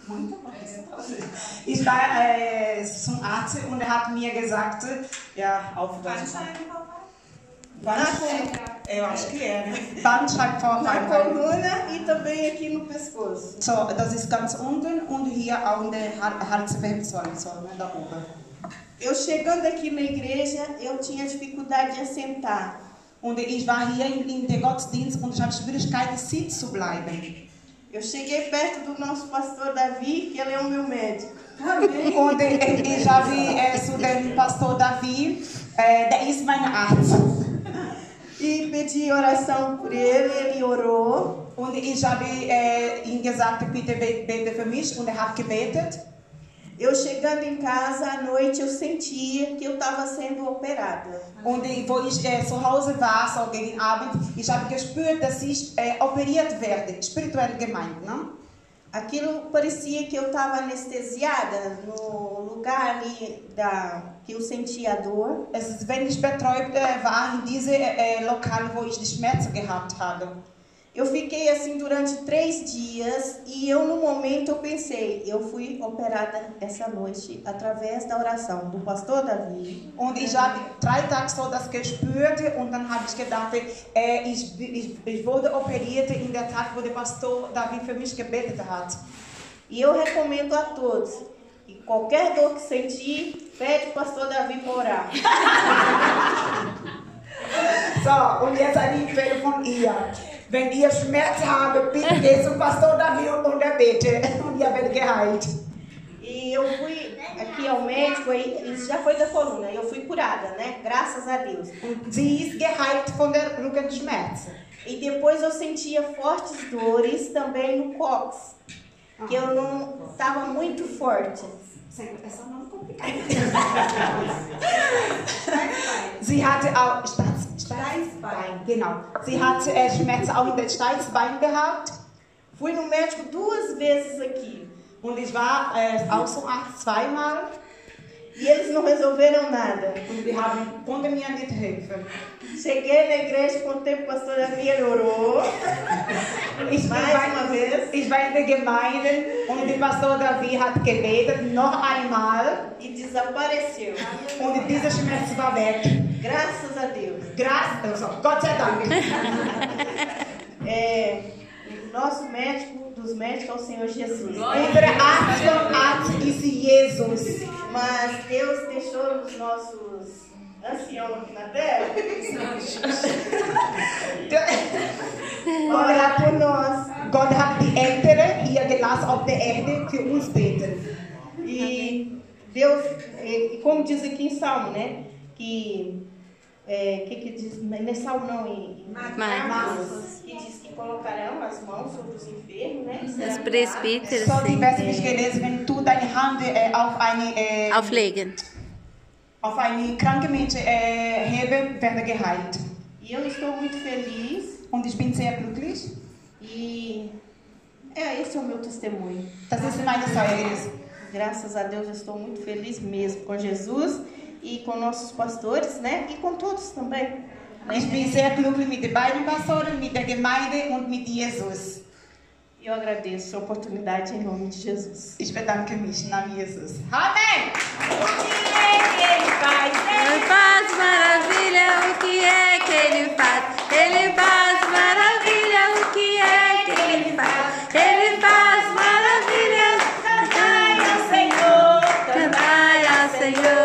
Ich war zum Arzt und hat mir gesagt, ja, eu acho que é, né? Na coluna e também aqui no pescoço. So, das ist ganz unten und hier auch in der Halswirbelsäule, so, né, da oben. Eu chegando aqui na igreja, eu tinha dificuldade de assentar. Und ich war hier in der Gottesdienst und ich hatte Schwierigkeiten, sitzen zu bleiben. Eu cheguei perto do nosso pastor Davi, que ele é o meu médico. Und ich habe zu dem Pastor Davi, der ist mein Arzt. E pedi oração por ele, ele orou. Und ich habe ihm gesagt, bitte bete für mich, und hat gebetet. Eu chegando em casa à noite, eu sentia que eu estava sendo operada. Und wo ich zu Hause war, so gegen Abend, ich habe gespürt, dass ich operiert werde, spirituell gemeint, ne? Aquilo parecia que eu estava anestesiada no lugar ali que eu sentia a dor. Es ist, wenn ich betäubt war in diesem Lokal, wo ich die Schmerzen gehabt habe. Eu fiquei assim durante 3 dias e no momento eu pensei, eu fui operada essa noite através da oração do pastor Davi. Und ich habe 3 Tage so das gespürt und dann habe ich gedacht, ich wurde operiert in der Tag, wo der Pastor Davi für mich gebetet hat. E eu recomendo a todos, que qualquer dor que sentir, pede o pastor Davi para orar. So, und jetzt eine Empfehlung von ihr. Wenn ihr Schmerz habt, bitte geht zum Pastor Davi und er betet und ihr werdet geheilt. E eu fui aqui ao médico, isso já foi da coluna, eu fui curada, né? Graças a Deus. Und sie ist geheilt von der Rückenschmerzen. E depois eu sentia fortes dores também no cóccix, que eu não estava muito forte. Essa não é complicada. Sie hatte auch Steißbein, genau. Sie hat Schmerzen auch in den Steißbein gehabt. Fui no médico 2 vezes aqui. Und ich war auch zum Arzt 2-mal. E eles não resolveram nada. Und die konnten mir nicht helfen. Cheguei na igreja, contei para o pastor Davi, ele orou. Mais uma vez. Ich war in der Gemeinde und der Pastor Davi hat gebetet, noch einmal. E desapareceu. Und dieser Schmerz war weg. Graças a Deus. Gott sei Dank. Nosso médico dos médicos é o Senhor Jesus. Unser Arzt ist Jesus. Mas Deus deixou os nossos anciãos aqui na terra. Orar por nós. Gott hat die Ältere hier gelassen auf der Erde für uns beten. E Deus, como diz aqui em Salmo, né? Que diz? Não é Salmo não, em Marcos, que diz que colocarão as mãos sobre os enfermos, né? Das Presbíters. So, die Verse habe ich gelesen, wenn du deine Hand auflegen. Auf eine kranke Menschen heben, werde geheilt. E eu estou muito feliz. Und ich bin sehr glücklich. E esse é o meu testemunho. Das ist meine Zeugnis. Graças a Deus eu estou muito feliz mesmo com Jesus e com nossos pastores, né? E com todos também. Ich bin sehr glücklich mit den beiden Pastoren, mit der Gemeinde und mit Jesus. Eu agradeço a oportunidade em nome de Jesus. Ich bedanke mich im Namen Jesus. Amém! O que ele faz? Ele faz maravilha, o que é que ele faz? Ele faz maravilha, o que é que ele faz? Ele faz maravilhas, cantai ao Senhor, cantai ao Senhor.